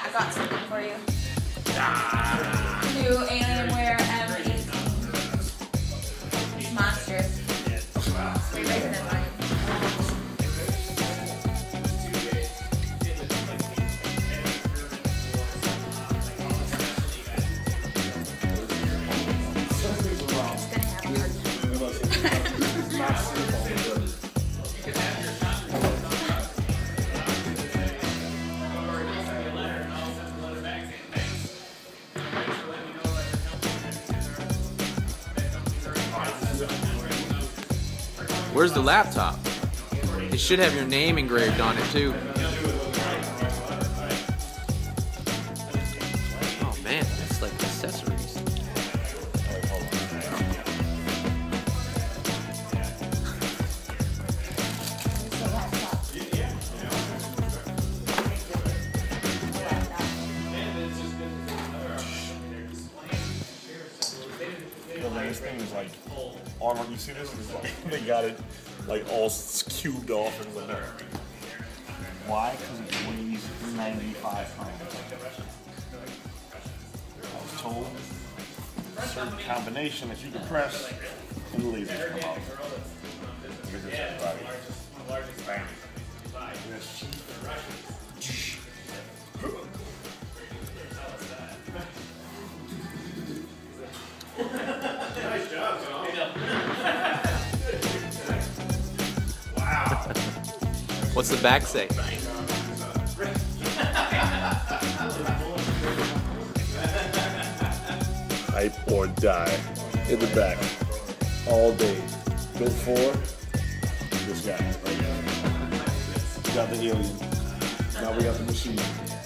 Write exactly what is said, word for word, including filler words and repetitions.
I got something for you. Ah. New Alienware M eighteen. Monsters. Way bigger than mine. Where's the laptop? It should have your name engraved on it too. Oh man, that's like accessories. The latest thing is like armor. You see this? It's like, they got it like all cubed off and whatever. Why? Because it weighs ninety-five pounds. I was told a certain combination that you can press and the lasers come out. Look at this, everybody. Bang. Yes. Nice job, Tom. What's the back say? Hype or die. In the back. All day. Built for this guy right now. We got the alien. Now we got the machine.